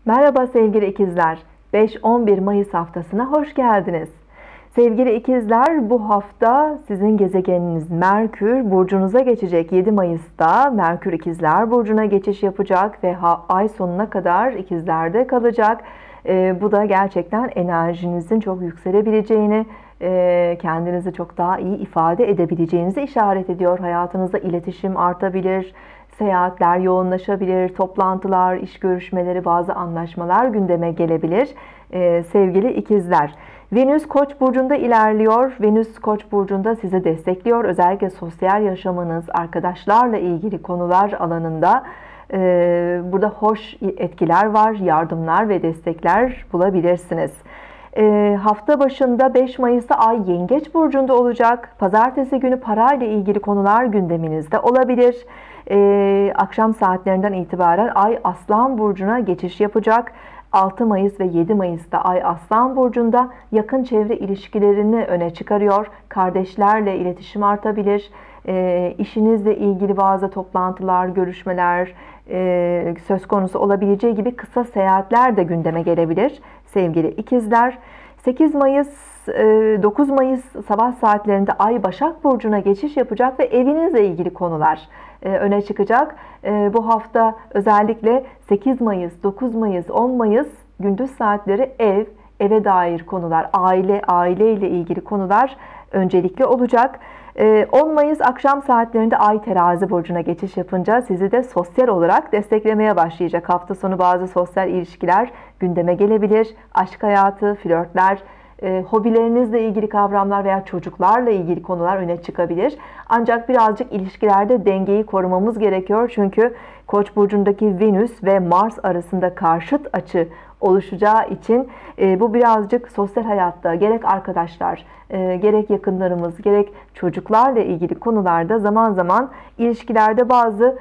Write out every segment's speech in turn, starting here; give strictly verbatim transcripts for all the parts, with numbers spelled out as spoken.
Merhaba sevgili ikizler. beş on bir Mayıs haftasına hoş geldiniz. Sevgili ikizler, bu hafta sizin gezegeniniz Merkür burcunuza geçecek. yedi Mayıs'ta Merkür ikizler burcuna geçiş yapacak ve ay sonuna kadar ikizlerde kalacak. Ee, bu da gerçekten enerjinizin çok yükselebileceğini, e, kendinizi çok daha iyi ifade edebileceğinizi işaret ediyor. Hayatınızda iletişim artabilir, seyahatler yoğunlaşabilir, toplantılar, iş görüşmeleri, bazı anlaşmalar gündeme gelebilir. Ee, sevgili ikizler, Venüs Koç burcunda ilerliyor. Venüs Koç burcunda sizi destekliyor. Özellikle sosyal yaşamınız, arkadaşlarla ilgili konular alanında e, burada hoş etkiler var, yardımlar ve destekler bulabilirsiniz. E, hafta başında beş Mayıs'ta Ay Yengeç burcunda olacak. Pazartesi günü parayla ilgili konular gündeminizde olabilir. Ee, akşam saatlerinden itibaren Ay Aslan burcuna geçiş yapacak. altı Mayıs ve yedi Mayıs'ta Ay Aslan burcunda yakın çevre ilişkilerini öne çıkarıyor. Kardeşlerle iletişim artabilir. E, işinizle ilgili bazı toplantılar, görüşmeler e, söz konusu olabileceği gibi kısa seyahatler de gündeme gelebilir sevgili ikizler. sekiz Mayıs dokuz Mayıs sabah saatlerinde Ay Başak burcuna geçiş yapacak ve evinizle ilgili konular öne çıkacak. Bu hafta özellikle sekiz Mayıs, dokuz Mayıs, on Mayıs gündüz saatleri ev, eve dair konular, aile, aile ile ilgili konular öncelikli olacak. on Mayıs akşam saatlerinde Ay Terazi burcuna geçiş yapınca sizi de sosyal olarak desteklemeye başlayacak. Hafta sonu bazı sosyal ilişkiler gündeme gelebilir. Aşk hayatı, flörtler, E, hobilerinizle ilgili kavramlar veya çocuklarla ilgili konular öne çıkabilir. Ancak birazcık ilişkilerde dengeyi korumamız gerekiyor. Çünkü Koç burcundaki Venüs ve Mars arasında karşıt açı oluşacağı için e, bu birazcık sosyal hayatta gerek arkadaşlar, e, gerek yakınlarımız, gerek çocuklarla ilgili konularda zaman zaman ilişkilerde bazı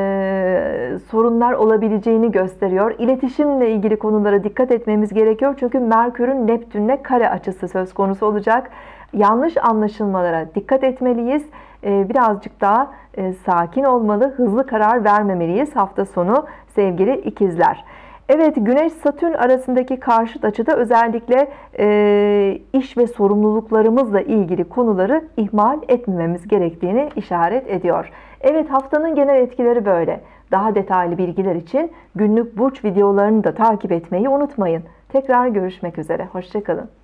e, sorunlar olabileceğini gösteriyor. İletişimle ilgili konulara dikkat etmemiz gerekiyor. Çünkü Merkür'ün Neptün'le kare açısı söz konusu olacak. Yanlış anlaşılmalara dikkat etmeliyiz. E, birazcık daha e, sakin olmalı, hızlı karar vermemeliyiz hafta sonu sevgili ikizler. Evet, Güneş-Satürn arasındaki karşıt açıda özellikle e, iş ve sorumluluklarımızla ilgili konuları ihmal etmememiz gerektiğini işaret ediyor. Evet, haftanın genel etkileri böyle. Daha detaylı bilgiler için günlük burç videolarını da takip etmeyi unutmayın. Tekrar görüşmek üzere. Hoşça kalın.